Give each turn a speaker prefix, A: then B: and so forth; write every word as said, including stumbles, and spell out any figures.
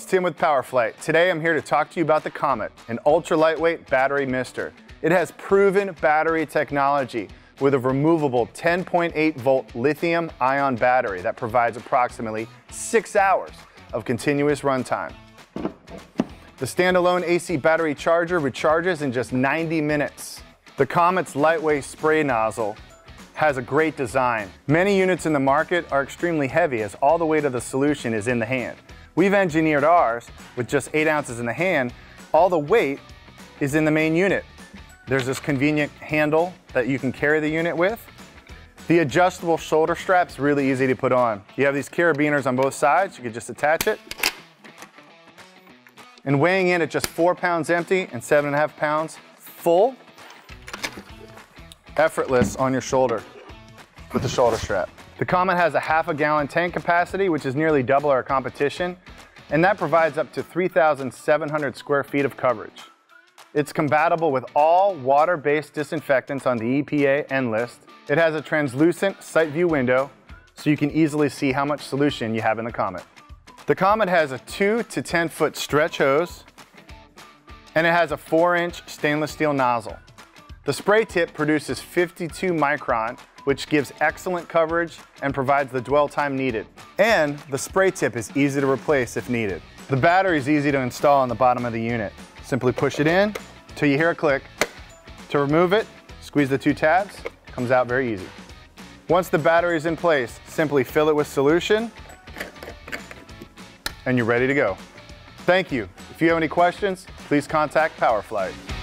A: Tim with Powr-Flite. Today I'm here to talk to you about the Comet, an ultra lightweight battery mister. It has proven battery technology with a removable ten point eight volt lithium ion battery that provides approximately six hours of continuous runtime. The standalone A C battery charger recharges in just ninety minutes. The Comet's lightweight spray nozzle has a great design. Many units in the market are extremely heavy as all the weight of the solution is in the hand. We've engineered ours with just eight ounces in the hand. All the weight is in the main unit. There's this convenient handle that you can carry the unit with. The adjustable shoulder strap's really easy to put on. You have these carabiners on both sides. You can just attach it. And weighing in at just four pounds empty and seven and a half pounds full, effortless on your shoulder with the shoulder strap. The Comet has a half a gallon tank capacity, which is nearly double our competition, and that provides up to three thousand seven hundred square feet of coverage. It's compatible with all water-based disinfectants on the E P A N list. It has a translucent sight view window, so you can easily see how much solution you have in the Comet. The Comet has a two to ten foot stretch hose, and it has a four inch stainless steel nozzle. The spray tip produces fifty-two micron, which gives excellent coverage and provides the dwell time needed. And the spray tip is easy to replace if needed. The battery is easy to install on the bottom of the unit. Simply push it in till you hear a click. To remove it, squeeze the two tabs, comes out very easy. Once the battery is in place, simply fill it with solution and you're ready to go. Thank you. If you have any questions, please contact Powr-Flite.